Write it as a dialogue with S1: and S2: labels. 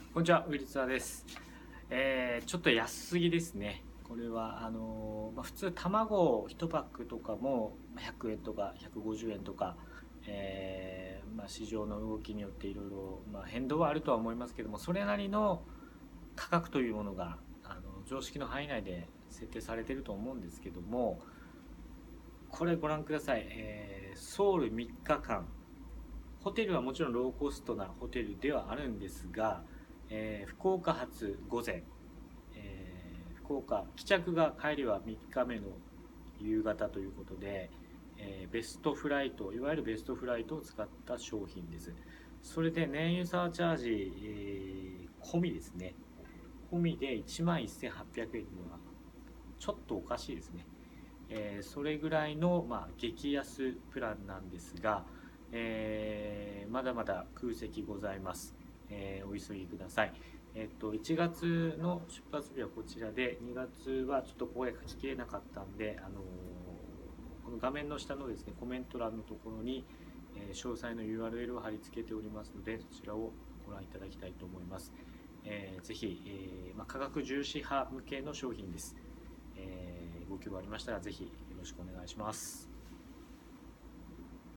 S1: こんにちは、ウィルツァーです。ちょっと安すぎですね。これは普通卵1パックとかも100円とか150円とか、市場の動きによっていろいろ変動はあるとは思いますけども、それなりの価格というものが常識の範囲内で設定されていると思うんですけども、これご覧ください。ソウル3日間、ホテルはもちろんローコストなホテルではあるんですが、福岡発午前、福岡帰着が帰りは3日目の夕方ということで、ベストフライト、いわゆるベストフライトを使った商品です。それで燃油サーチャージ、込みですね、込みで1万1800円というのはちょっとおかしいですね。それぐらいの、激安プランなんですが、まだまだ空席ございます。お急ぎください。1月の出発日はこちらで、2月はちょっと声が聞ききれなかったんで、この画面の下のですね、コメント欄のところに、詳細の URL を貼り付けておりますので、そちらをご覧いただきたいと思います。ぜひ、価格重視派向けの商品です。ご希望ありましたらぜひよろしくお願いします。